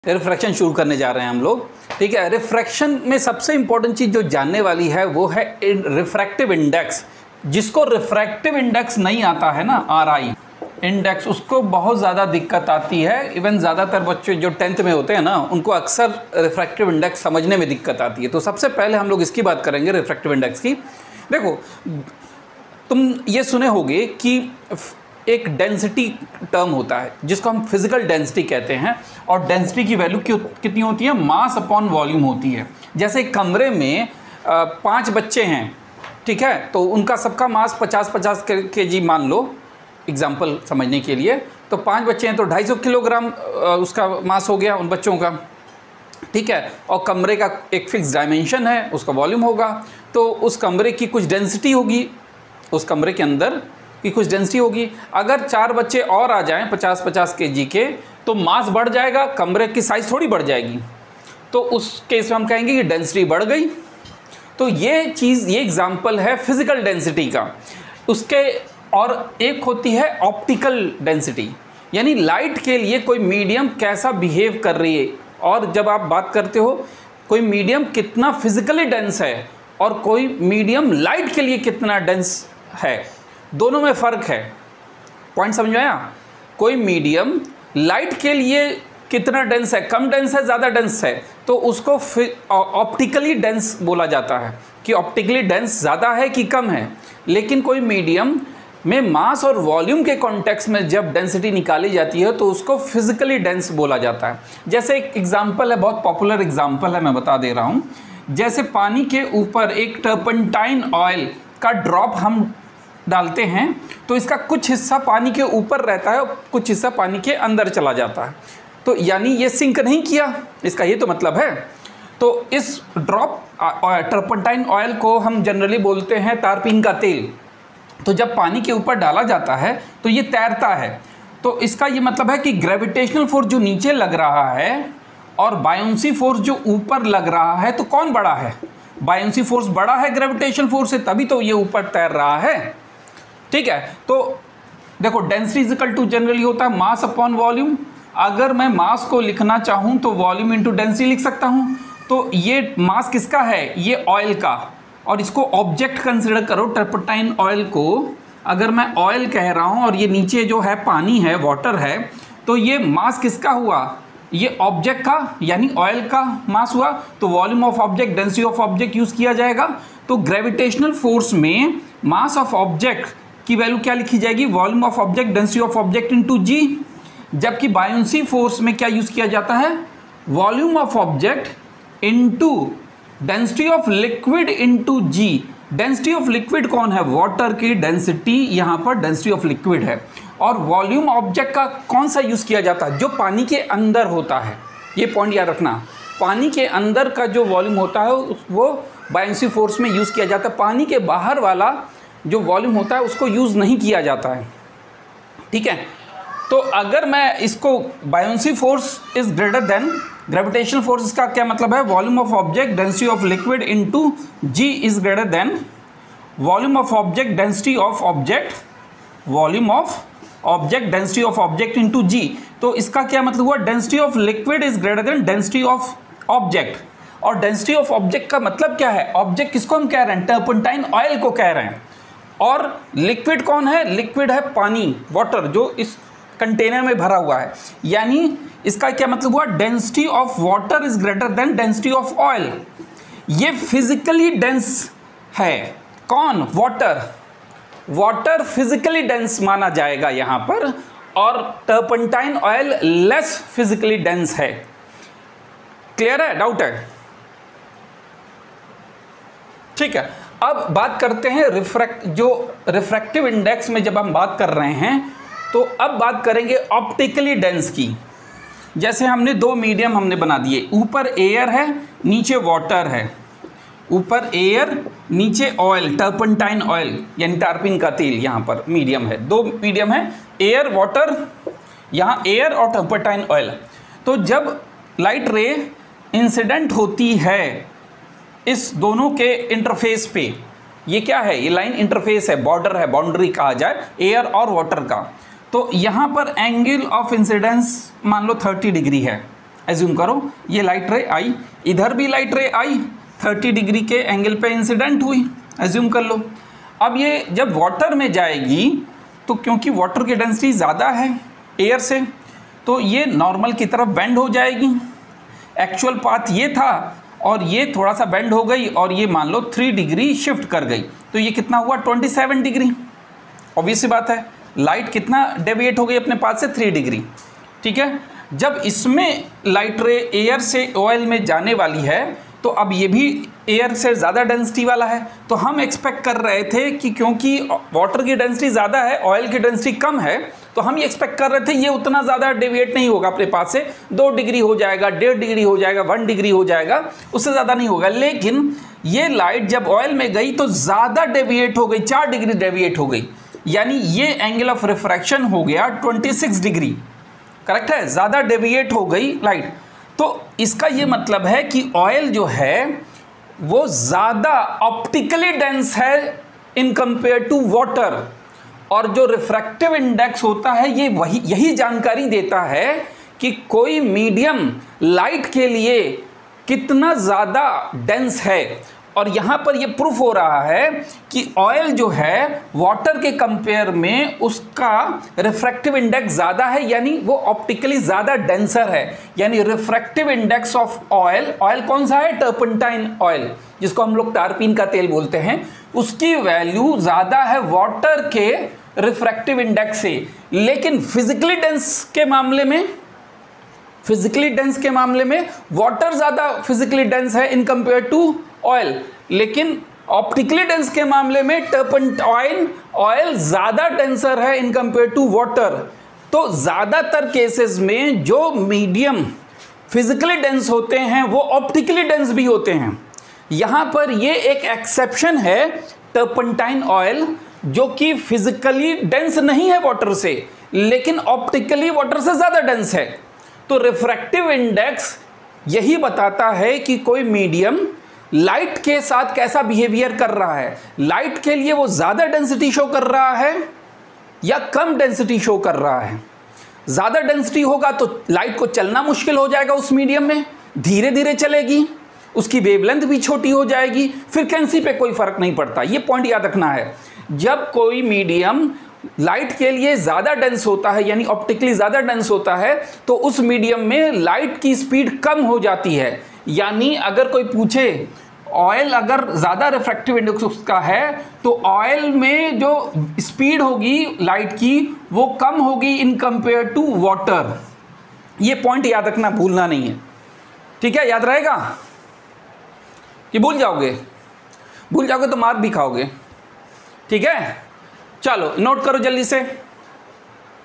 Refraction शुरू करने जा रहे हैं हम लोग। ठीक है, रिफ्रैक्शन में सबसे इंपॉर्टेंट चीज़ जो जानने वाली है वो है रिफ्रैक्टिव इंडेक्स। जिसको रिफ्रैक्टिव इंडेक्स नहीं आता है ना, RI इंडेक्स, उसको बहुत ज़्यादा दिक्कत आती है। इवन ज़्यादातर बच्चे जो 10th में होते हैं ना, उनको अक्सर रिफ्रैक्टिव इंडेक्स समझने में दिक्कत आती है। तो सबसे पहले हम लोग इसकी बात करेंगे, रिफ्रैक्टिव इंडेक्स की। देखो, तुम ये सुने होगे कि एक डेंसिटी टर्म होता है जिसको हम फिजिकल डेंसिटी कहते हैं, और डेंसिटी की वैल्यू कितनी होती है? मास अपॉन वॉल्यूम होती है। जैसे कमरे में 5 बच्चे हैं, ठीक है, तो उनका सबका मास 50-50 kg मान लो, एग्जाम्पल समझने के लिए। तो 5 बच्चे हैं तो 250 किलोग्राम उसका मास हो गया उन बच्चों का, ठीक है। और कमरे का एक फिक्स डायमेंशन है, उसका वॉल्यूम होगा, तो उस कमरे की कुछ डेंसिटी होगी, उस कमरे के अंदर की कुछ डेंसिटी होगी। अगर 4 बच्चे और आ जाएं 50-50 kg के, तो मास बढ़ जाएगा, कमरे की साइज़ थोड़ी बढ़ जाएगी। तो उस केस में हम कहेंगे कि डेंसिटी बढ़ गई। तो ये चीज़, ये एग्जाम्पल है फिजिकल डेंसिटी का। उसके और एक होती है ऑप्टिकल डेंसिटी, यानी लाइट के लिए कोई मीडियम कैसा बिहेव कर रही है। और जब आप बात करते हो कोई मीडियम कितना फिजिकली डेंस है और कोई मीडियम लाइट के लिए कितना डेंस है, दोनों में फ़र्क है। पॉइंट समझ में आया? कोई मीडियम लाइट के लिए कितना डेंस है, कम डेंस है, ज़्यादा डेंस है, तो उसको ऑप्टिकली डेंस बोला जाता है कि ऑप्टिकली डेंस ज़्यादा है कि कम है। लेकिन कोई मीडियम में मास और वॉल्यूम के कॉन्टेक्स्ट में जब डेंसिटी निकाली जाती है तो उसको फिजिकली डेंस बोला जाता है। जैसे एक एग्जाम्पल है, बहुत पॉपुलर एग्जाम्पल है, मैं बता दे रहा हूँ। जैसे पानी के ऊपर एक टर्पेंटाइन ऑयल का ड्रॉप हम डालते हैं, तो इसका कुछ हिस्सा पानी के ऊपर रहता है और कुछ हिस्सा पानी के अंदर चला जाता है। तो यानी ये सिंक नहीं किया, इसका ये तो मतलब है। तो इस ड्रॉप टर्पेंटाइन ऑयल को हम जनरली बोलते हैं तारपीन का तेल। तो जब पानी के ऊपर डाला जाता है तो ये तैरता है। तो इसका ये मतलब है कि ग्रेविटेशनल फोर्स जो नीचे लग रहा है और बायोंसी फोर्स जो ऊपर लग रहा है, तो कौन बड़ा है? बायोंसी फोर्स बड़ा है ग्रेविटेशनल फोर्स से, तभी तो ये ऊपर तैर रहा है। ठीक है, तो देखो, density is equal to generally होता है मास अपॉन वॉल्यूम। अगर मैं मास को लिखना चाहूँ तो वॉल्यूम इंटू डेंसिटी लिख सकता हूँ। तो ये मास किसका है? ये ऑयल का। और इसको ऑब्जेक्ट कंसिडर करो, टर्पेंटाइन ऑयल को अगर मैं ऑयल कह रहा हूँ और ये नीचे जो है पानी है, वाटर है, तो ये मास किसका हुआ? ये ऑब्जेक्ट का, यानी ऑयल का मास हुआ। तो volume of object, density of object use किया जाएगा। तो ग्रेविटेशनल फोर्स में मास ऑफ ऑब्जेक्ट की वैल्यू क्या लिखी जाएगी? Volume of object, density of object into G. जबकि बायोंसी फोर्स में क्या यूज़ किया जाता है? Volume of object into density of liquid into G. Density of liquid कौन है? वाटर की डेंसिटी, यहाँ पर डेंसिटी ऑफ लिक्विड है। और वॉल्यूम ऑब्जेक्ट का कौन सा यूज़ किया जाता है? जो पानी के अंदर होता है। ये पॉइंट याद रखना, पानी के अंदर का जो वॉल्यूम होता है वो बायोंसी फोर्स में यूज़ किया जाता है। पानी के बाहर वाला जो वॉल्यूम होता है उसको यूज़ नहीं किया जाता है। ठीक है, तो अगर मैं इसको buoyancy force is greater than gravitational force, इसका क्या मतलब है? Volume of object, density of liquid into G is greater than volume of object, density of object, volume of object, density of object into G. तो इसका क्या मतलब हुआ? Density of liquid is greater than density of object. और density of object का मतलब क्या है? ऑब्जेक्ट किसको हम कह रहे हैं? टर्पेंटाइन ऑयल को कह रहे हैं। और लिक्विड कौन है? लिक्विड है पानी, वाटर, जो इस कंटेनर में भरा हुआ है। यानी इसका क्या मतलब हुआ? Density of water is greater than density of oil. ये फिजिकली डेंस है। कौन? वाटर। वाटर फिजिकली डेंस माना जाएगा यहाँ पर, और turpentine oil less physically dense है। क्लियर है? डाउट है? ठीक है, अब बात करते हैं रिफ्रैक्टिव इंडेक्स में जब हम बात कर रहे हैं, तो अब बात करेंगे ऑप्टिकली डेंस की। जैसे हमने 2 मीडियम हमने बना दिए, ऊपर एयर है, नीचे वाटर है। ऊपर एयर, नीचे ऑयल, टर्पेंटाइन ऑयल यानी टारपीन का तेल, यहाँ पर मीडियम है। 2 मीडियम है, एयर, वाटर, यहाँ एयर और टर्पेंटाइन ऑयल। तो जब लाइट रे इंसिडेंट होती है इस दोनों के इंटरफेस पे, ये क्या है? ये लाइन इंटरफेस है, बॉर्डर है, बाउंड्री कहा जाए एयर और वाटर का। तो यहाँ पर एंगल ऑफ इंसिडेंस मान लो 30 डिग्री है। एज्यूम करो ये लाइट रे आई, इधर भी लाइट रे आई, 30 डिग्री के एंगल पे इंसिडेंट हुई, एज्यूम कर लो। अब ये जब वाटर में जाएगी तो क्योंकि वाटर की डेंसिटी ज़्यादा है एयर से, तो ये नॉर्मल की तरफ बेंड हो जाएगी। एक्चुअल पाथ ये था और ये थोड़ा सा बेंड हो गई और ये मान लो 3 डिग्री शिफ्ट कर गई, तो ये कितना हुआ 27 डिग्री। ऑब्वियस सी बात है, लाइट कितना डेविएट हो गई अपने पाथ से 3 डिग्री। ठीक है, जब इसमें लाइट रे एयर से ऑयल में जाने वाली है तो अब ये भी एयर से ज़्यादा डेंसिटी वाला है, तो हम एक्सपेक्ट कर रहे थे कि क्योंकि वाटर की डेंसिटी ज़्यादा है, ऑयल की डेंसिटी कम है, तो हम ये एक्सपेक्ट कर रहे थे ये उतना ज़्यादा डेविएट नहीं होगा अपने पास से, 2 डिग्री हो जाएगा, 1.5 डिग्री हो जाएगा, 1 डिग्री हो जाएगा, उससे ज़्यादा नहीं होगा। लेकिन ये लाइट जब ऑयल में गई तो ज़्यादा डेविएट हो गई, 4 डिग्री डेविएट हो गई, यानी ये एंगल ऑफ रिफ्रैक्शन हो गया 26 डिग्री। करेक्ट है, ज़्यादा डेविएट हो गई लाइट। तो इसका ये मतलब है कि ऑयल जो है वो ज़्यादा ऑप्टिकली डेंस है इन कंपेयर टू वाटर, और जो रिफ्रैक्टिव इंडेक्स होता है ये यही जानकारी देता है कि कोई मीडियम लाइट के लिए कितना ज़्यादा डेंस है। और यहाँ पर ये प्रूफ हो रहा है कि ऑयल जो है वाटर के कंपेयर में उसका रिफ्रैक्टिव इंडेक्स ज़्यादा है, यानी वो ऑप्टिकली ज़्यादा डेंसर है। यानी refractive index of oil, oil कौन सा है, टर्पेंटाइन ऑयल, जिसको हम लोग टारपीन का तेल बोलते हैं, उसकी वैल्यू ज़्यादा है वाटर के रिफ्रैक्टिव इंडेक्स से। लेकिन फिजिकली डेंस के मामले में वाटर ज़्यादा फिजिकली डेंस है इन कंपेयर टू ऑयल, लेकिन ऑप्टिकली डेंस के मामले में टर्पेंटाइन ऑयल ज़्यादा डेंसर है इन कंपेयर टू वाटर। तो ज़्यादातर केसेस में जो मीडियम फिजिकली डेंस होते हैं वो ऑप्टिकली डेंस भी होते हैं। यहाँ पर ये एक एक्सेप्शन है टर्पेंटाइन ऑयल, जो कि फिजिकली डेंस नहीं है वाटर से, लेकिन ऑप्टिकली वाटर से ज़्यादा डेंस है। तो रिफ्रैक्टिव इंडेक्स यही बताता है कि कोई मीडियम लाइट के साथ कैसा बिहेवियर कर रहा है, लाइट के लिए वो ज़्यादा डेंसिटी शो कर रहा है या कम डेंसिटी शो कर रहा है। ज़्यादा डेंसिटी होगा तो लाइट को चलना मुश्किल हो जाएगा उस मीडियम में, धीरे धीरे चलेगी, उसकी वेवलेंथ भी छोटी हो जाएगी, फ्रीक्वेंसी पे कोई फ़र्क नहीं पड़ता। ये पॉइंट याद रखना है। जब कोई मीडियम लाइट के लिए ज़्यादा डेंस होता है, यानी ऑप्टिकली ज़्यादा डेंस होता है, तो उस मीडियम में लाइट की स्पीड कम हो जाती है। यानी अगर कोई पूछे ऑयल अगर ज़्यादा रिफ्रैक्टिव इंडेक्स उसका है तो ऑयल में जो स्पीड होगी लाइट की वो कम होगी इन कंपेयर टू वाटर। ये पॉइंट याद रखना, भूलना नहीं है। ठीक है, याद रहेगा कि भूल जाओगे तो मार भी खाओगे। ठीक है, चलो नोट करो जल्दी से।